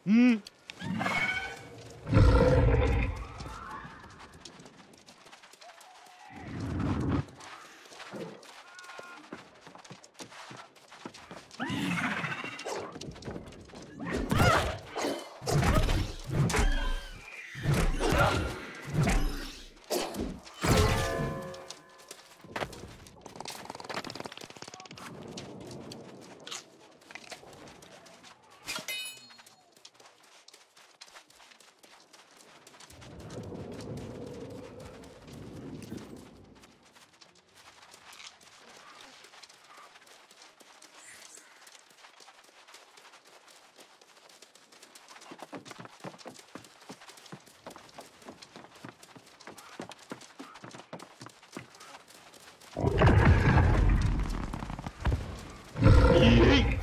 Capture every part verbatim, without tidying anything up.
Hmm. Yeet.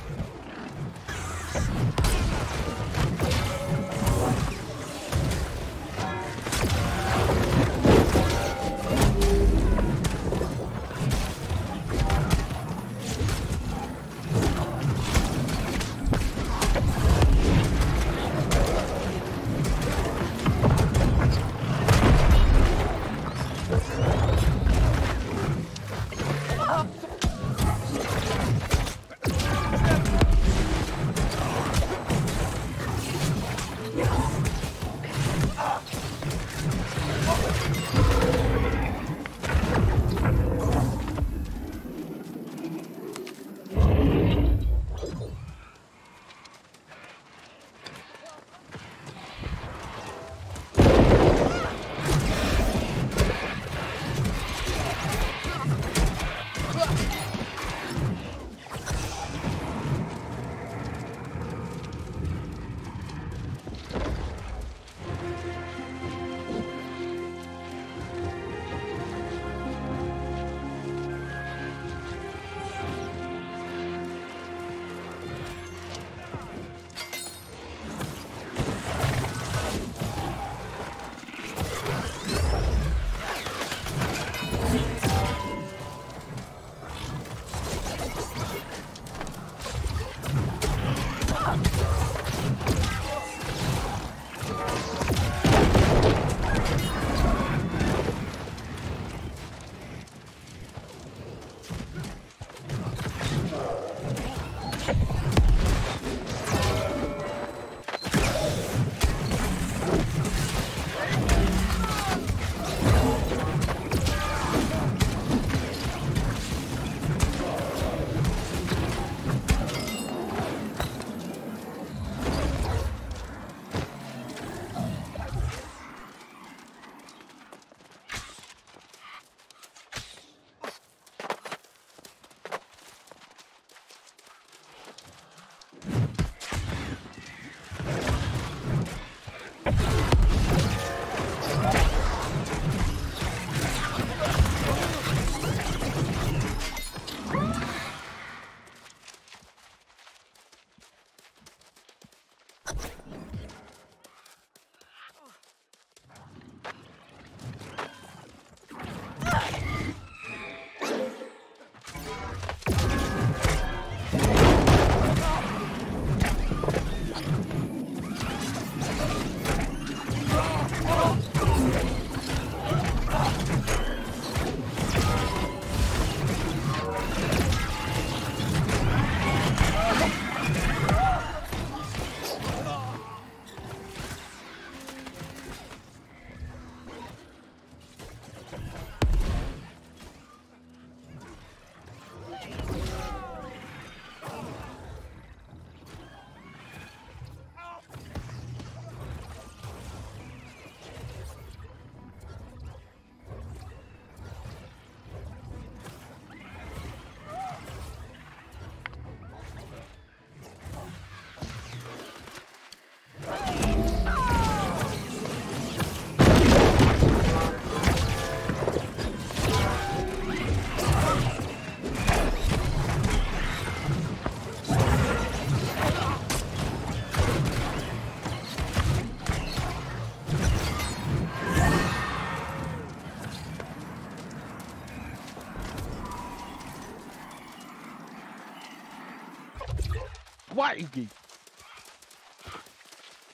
Why you geek?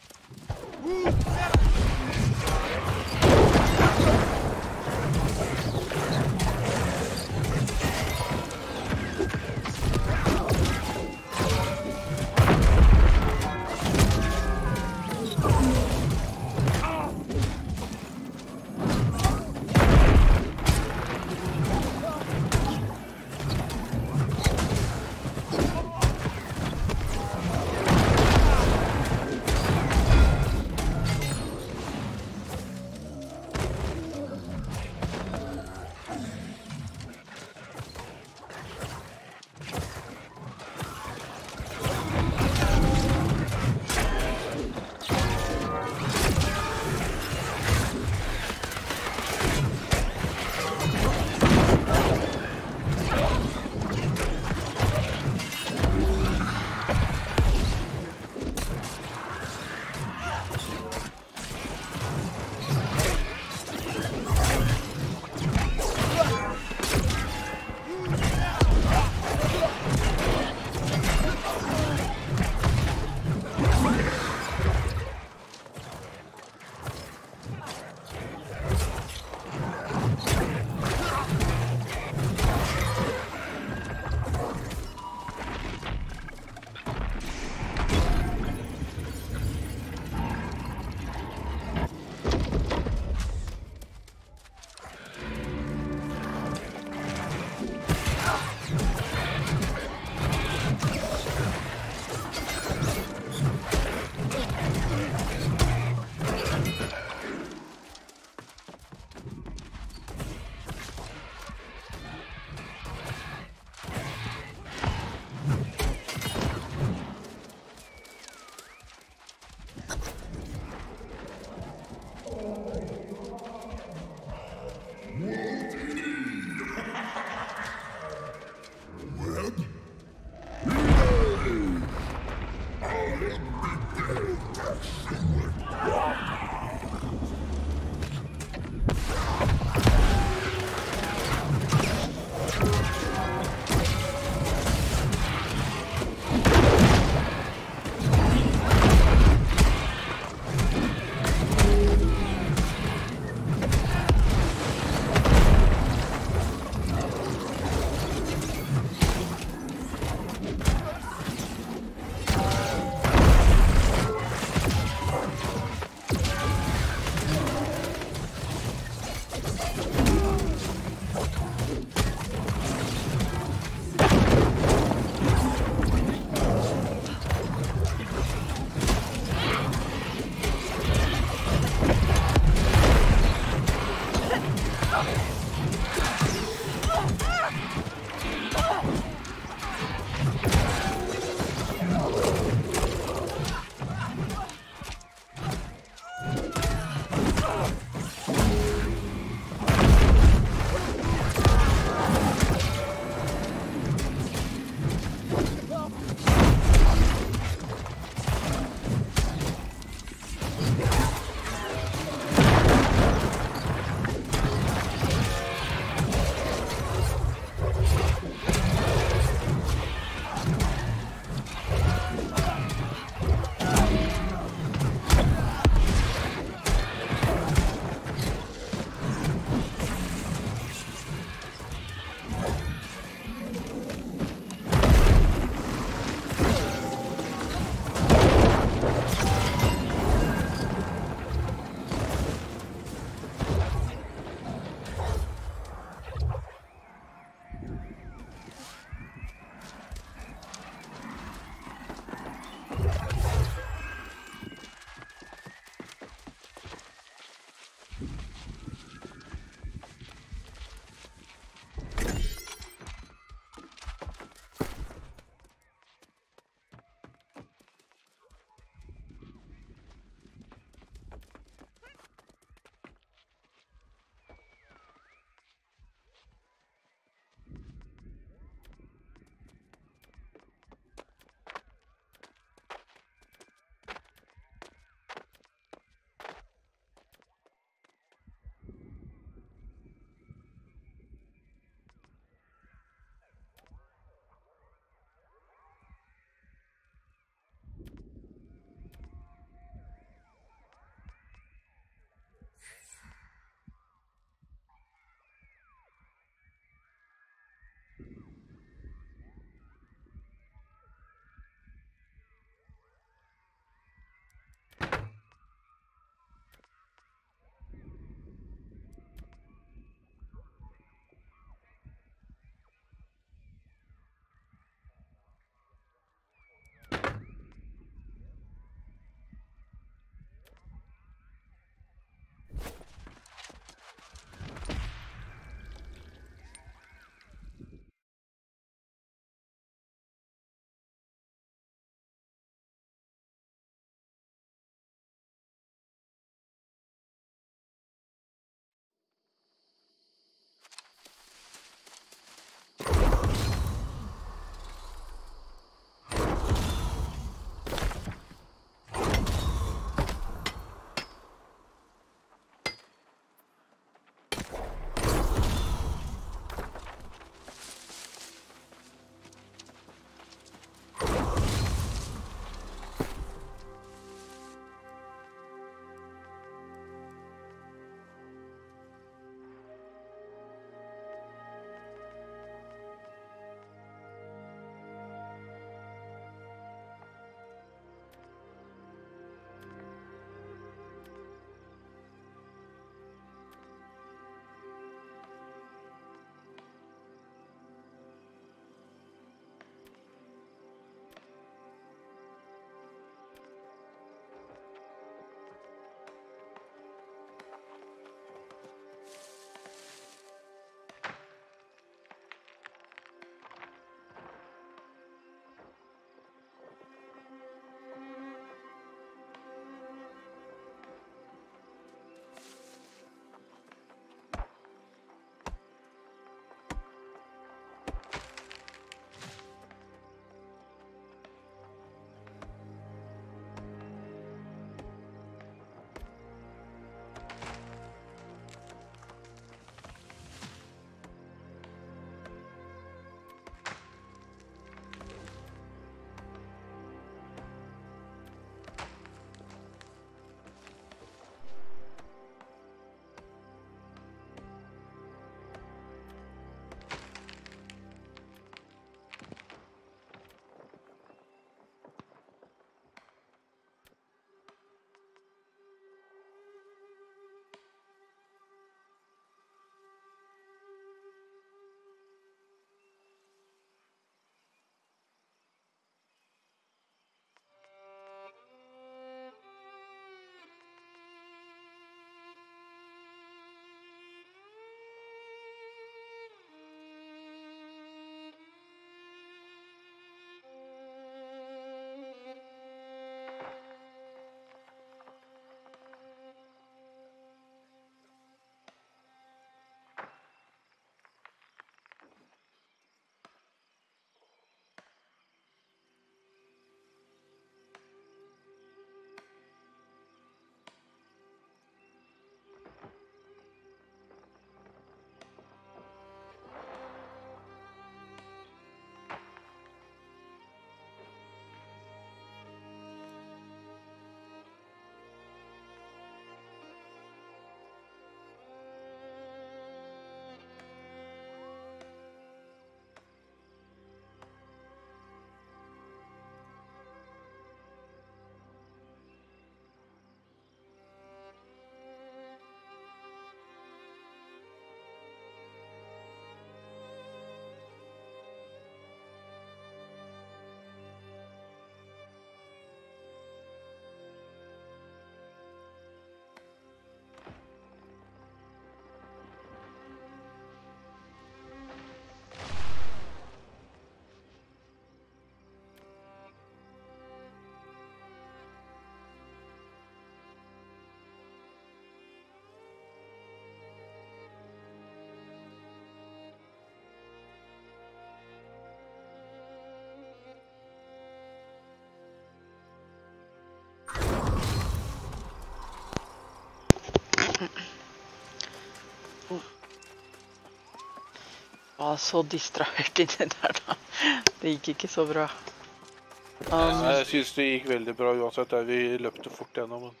Var så distrahert inni der da. Det gikk ikke så bra. Um, jeg synes det gikk veldig bra uansett der vi løpte fort gjennom. Men...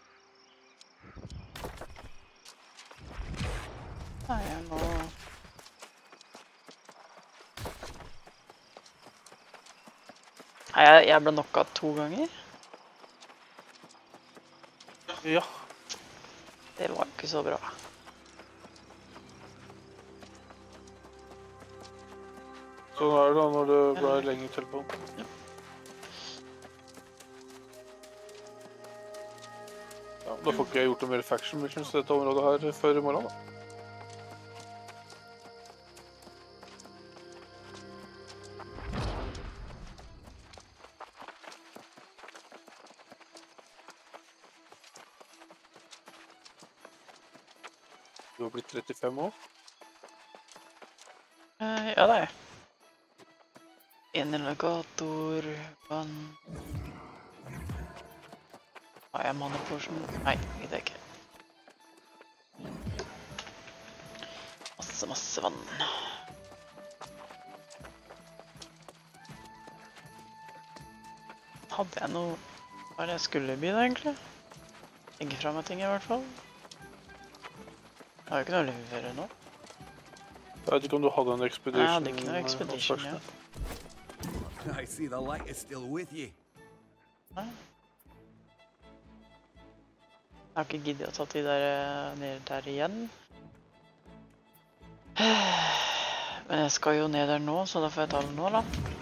Nei, jeg må... Nei, jeg, jeg ble knocka to ganger. Ja. Det var ikke så bra. Sånn er det da når det ble lenge til på. Ja. Ja, da får ikke jeg gjort noe mer faction missions i dette området her før i morgen da. Du har blitt trettifem år? Uh, ja, det er jeg. Energator, vann... Har jeg mana potion? Nei, det er ikke. Masse, masse vann. Hadde jeg noe... Hva er det jeg skulle by da, egentlig? Legge fra meg ting i hvert fall. Jeg har jo ikke noe å levere nå. Jeg vet ikke om du hadde en expedition. Nei, jeg hadde ikke noe expedition, ja. I see the light is still with you. Nei. Jeg har ikke giddet å ta de der ned der igjen. Men jeg skal jo ned der nå, så da får jeg ta det nå, da.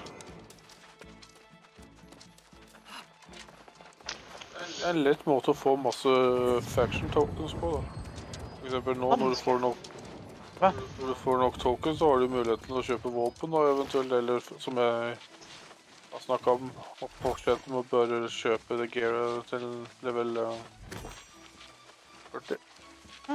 En lett måte å få masse faction tokens på, da. For eksempel nå, når du får nok, Hva? når du får nok tokens, så har du muligheten til å kjøpe våpen, da, eventuelt, eller som jeg har snakket om, å fortsette med å bare kjøpe det gearet til level førti. Hm.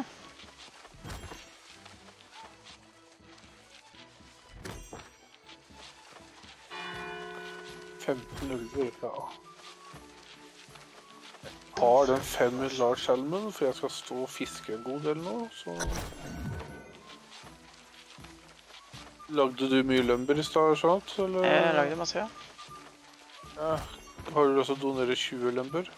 femten ulver, ja. Jeg har den fem large salmon, for jeg skal stå og fiske en god del nå, så... Lagde du mye lumber i stad, sant? Eller? Jeg lagde masse, ja. Ja. Har du også doneret tjue lumber?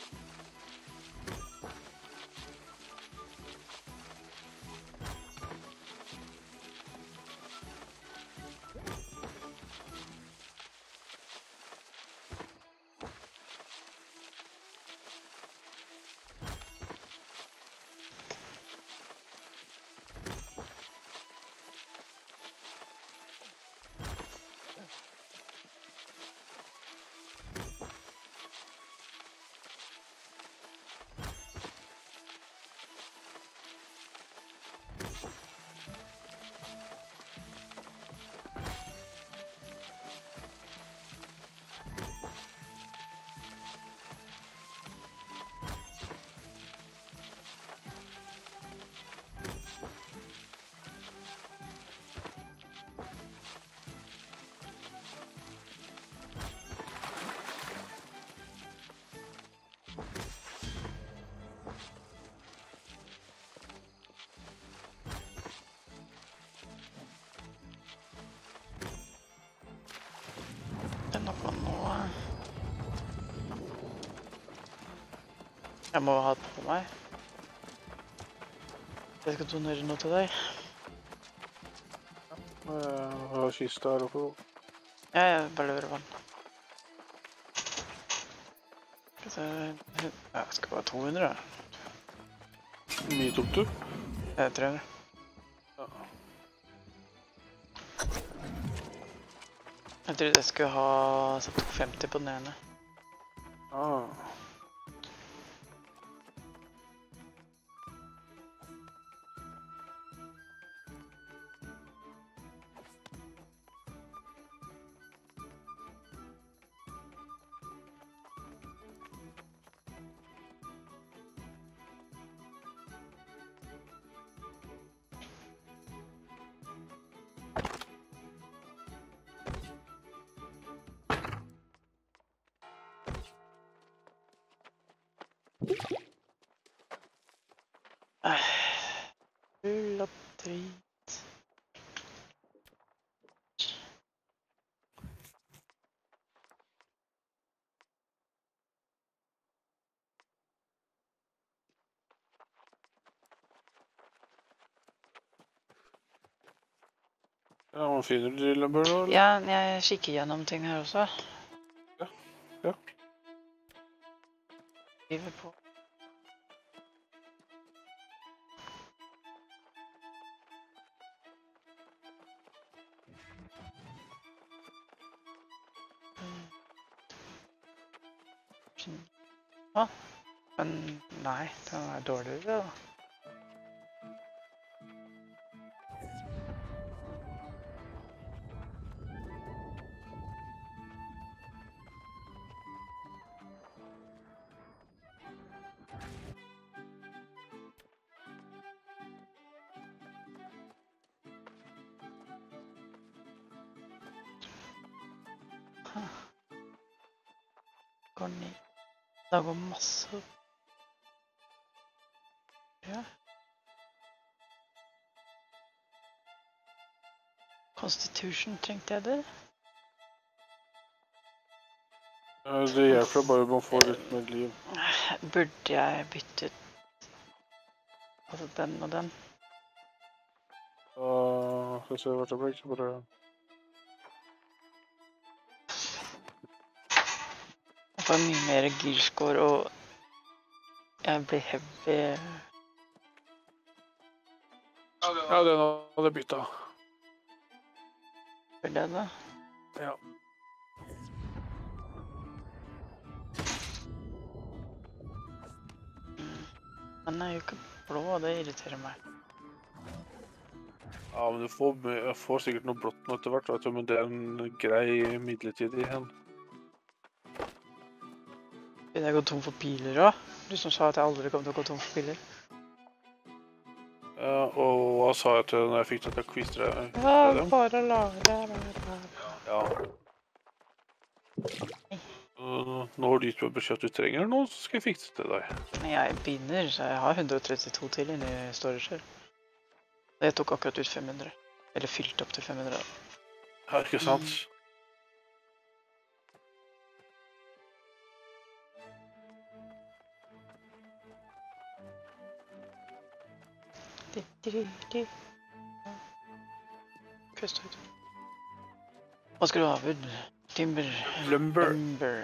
Jeg må ha det på meg. Jeg skal donere noe til deg. Jeg har kista her oppe. Ja, jeg bare leverer vann. Jeg skal bare to hundre. Hvor mye tok du? Jeg tre hundre. Ja. Jeg trodde jeg skulle ha satt femti på den ene. Ah. Full av drit. Ja, man finner drillebør da, eller? Ja, jeg kikker gjennom ting her også. Ja, ja. Driver på. Ja, men nei, den er dårligere da. Går ned. Det går masse opp. Ja. Constitution trengte jeg det. Ja, det hjelper bare med å få litt mer liv. Burde jeg byttet altså den og den? Uh, skal vi se hvert øyeblikk, så bare... Jeg får mye mer gearscore og jeg blir heavy. Ja, den hadde jeg byttet. Burde jeg det? Ja. Den er jo ikke blå, og det irriterer meg. Ja, men du får, jeg får sikkert noe blått nå etter hvert, vet du, men det er en grei midlertidig hen. Vil jeg gå tom for piler da? Du som sa at jeg aldri kom til å gå tom for piler. Ja, og hva sa jeg til når jeg fikk dette quizet? Ja, bare lagre, lagre. Ja. Uh, nå har du gitt meg beskjed at du trenger noe, så skal jeg fikse det til deg. Jeg begynner, så jeg har hundre og trettito til inni storage. Det tok akkurat ut fem hundre. Eller fylt opp til fem hundre. Ja, ikke sant? Mm. Køst ut. Hva skal du ha, Wood? Timber. Lumber. Lumber.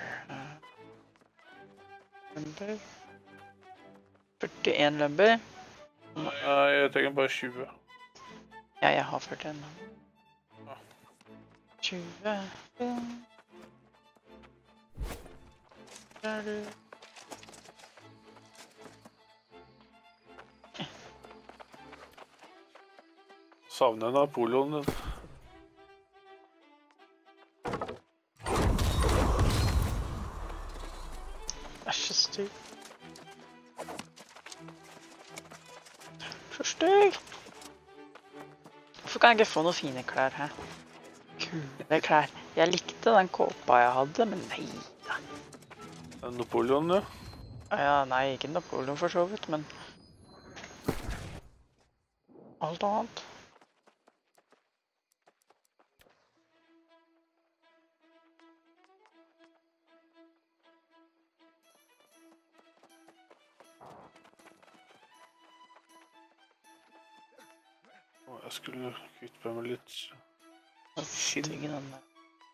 Lumber. førtien lumber. Nei, jeg trenger bare tjue. Ja, jeg har førtien. Ja. tjue. Der er du. Savner Napoleon din. Vær så stygg. Så stygg. Hvorfor kan jeg ikke få noen fine klær her? Kule klær. Jeg likte den kåpa jeg hadde, men nei da. Napoleon, ja. Ja, nei, ikke Napoleon for så vidt, men alt annet. Jeg skulle kvitte meg med litt Stygg den der.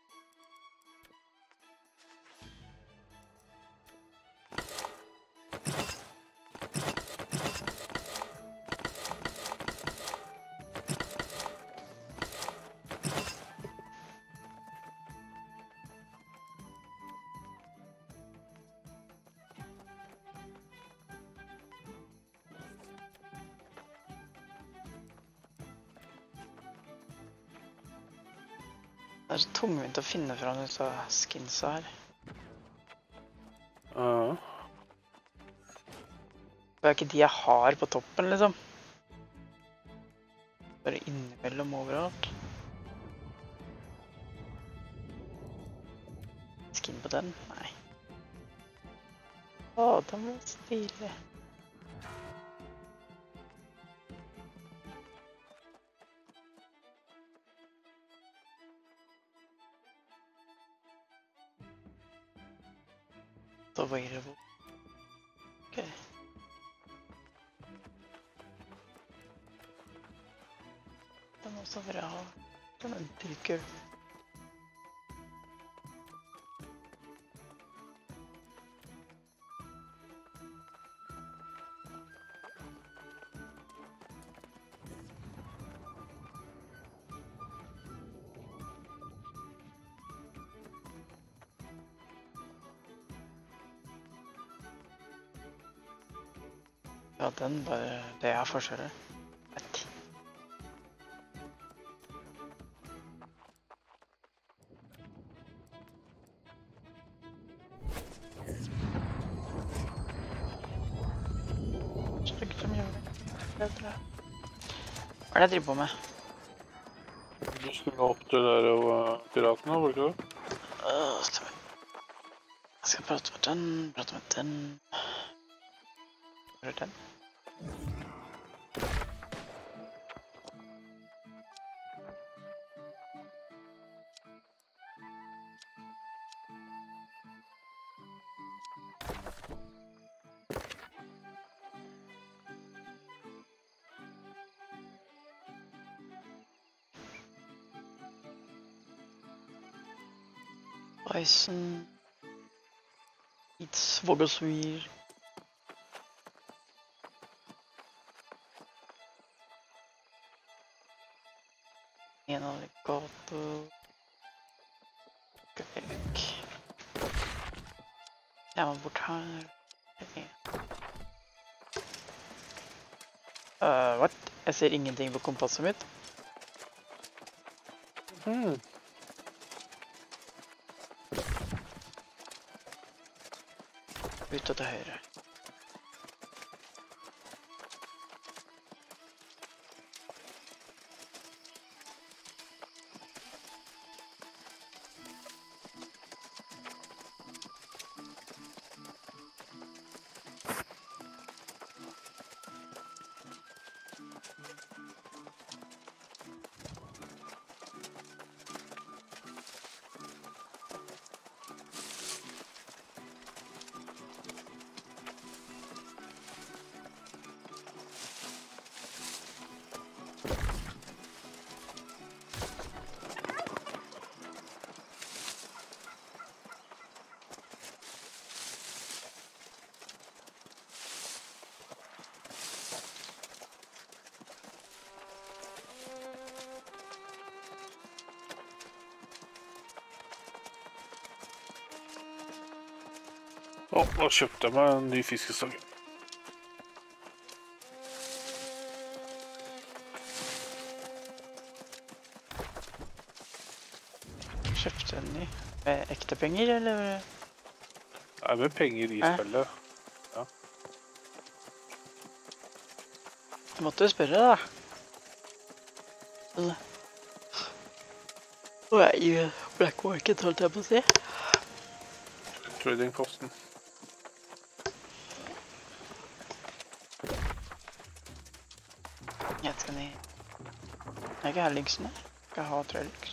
Det er så tungvint å finne fram ut av skinsa her. Ja. Det er ikke de jeg har på toppen, liksom. Bare innimellom overalt. Skin på den? Nei. Å, den var stilig. så bra. Den er drittkul. Ja, den bare, det er forskjellig. Vet. Stykker som gjør det. Bedre. Hva er det jeg driver på med? Du skulle opp til der og piratene, var det ikke det? Øh, stemmer. Jeg skal prate med den, prate med den. Hvor er den? Bison. Iets vogelswier. En alligator. Grekk. Jeg må bort her. Uh, what? Jeg ser ingenting på kompasset mitt. Hmm. Ut og til høyre. Å, da kjøpte jeg meg en ny fiskestang. Kjøpte en ny. Med ekte penger, eller? Det er med penger i Hæ? spillet. Ja. Du måtte jo spørre, da. Eller? Nå er jeg i Black Market, holdt jeg på å si. Tradingposten. Jeg skal ned. Jeg ikke ha linksene. Jeg skal ha tre links.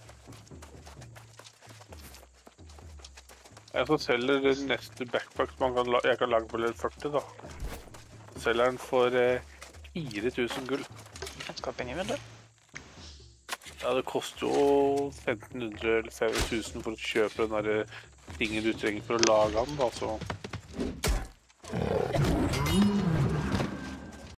Jeg skal selge den neste backpack man kan la jeg kan lage på level førti, da. Selger den for eh, fire tusen gull. Jeg skal ha penger, vet du. Ja, det koster jo femten hundre eller fem tusen for å kjøpe den der tingen du trenger for å lage den, da, så...